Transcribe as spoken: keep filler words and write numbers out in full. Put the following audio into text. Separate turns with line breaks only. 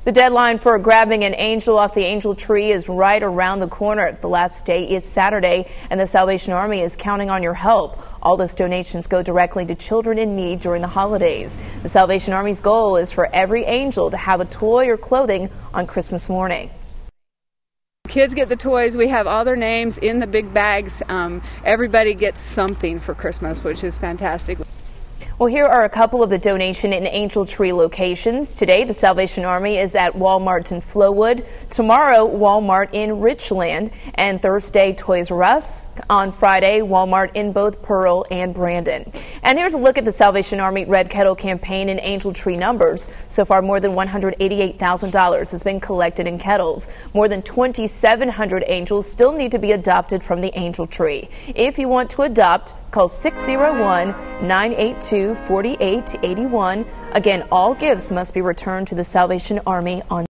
The deadline for grabbing an angel off the angel tree is right around the corner. The last day is Saturday, and the Salvation Army is counting on your help. All those donations go directly to children in need during the holidays. The Salvation Army's goal is for every angel to have a toy or clothing on Christmas morning.
Kids get the toys. We have all their names in the big bags. Um, everybody gets something for Christmas, which is fantastic.
Well, here are a couple of the donation and angel tree locations. Today, the Salvation Army is at Walmart in Flowood. Tomorrow, Walmart in Richland. And Thursday, Toys R Us. On Friday, Walmart in both Pearl and Brandon. And here's a look at the Salvation Army Red Kettle campaign and angel tree numbers. So far, more than one hundred eighty-eight thousand dollars has been collected in kettles. More than twenty-seven hundred angels still need to be adopted from the angel tree. If you want to adopt, call six oh one, nine eight two, four eight eight one. Again, all gifts must be returned to the Salvation Army on